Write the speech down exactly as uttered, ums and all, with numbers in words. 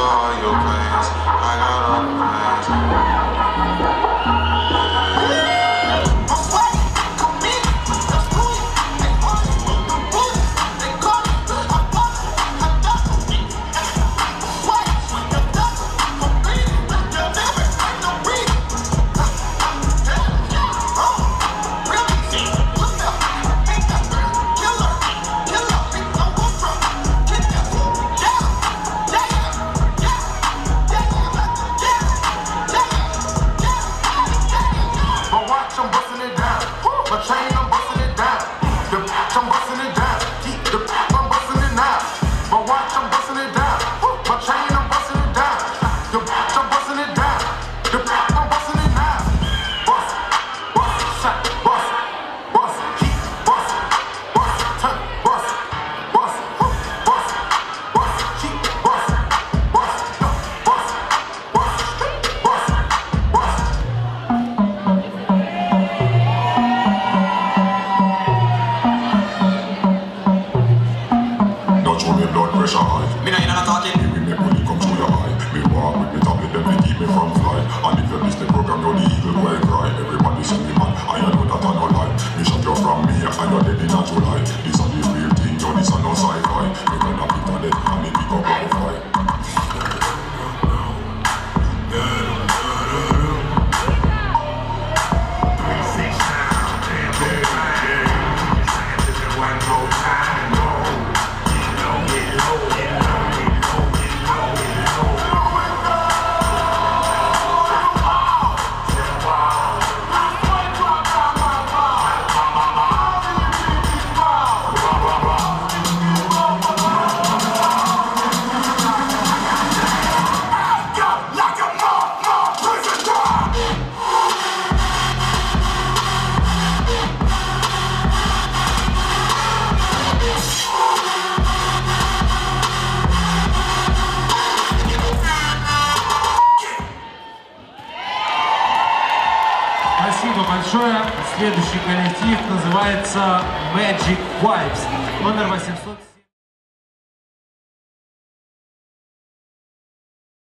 all your plans. I got all the plans. I'm busting it down. My chain, I'm busting it down. The bitch, I'm busting it down. Keep the bitch, I'm busting it now. My watch, I'm busting it down. My chain, I'm busting it down. The bitch, I'm busting it down. The bitch, I'm busting it now. Bust, bust, shot, bust, bust, keep, bust, bust, turn, bust, bust, bust, bust, keep, bust, bust, bust, bust, bust, bust. Show me blood pressure high. Me nah inna no talking. Me will make money come through your eye. Me walk with me tablet, them they keep me from fly. And if you miss the program, you're the eagle boy cry. Everybody see me man, I know that I no lie. Me shot you from me, and you're dead in a July. This are the real thing, yo, this are no sci-fi. Me gonna pick on it, and me pick up on the fly. Спасибо большое. Следующий коллектив называется Magic Vibes. Номер восемьсот.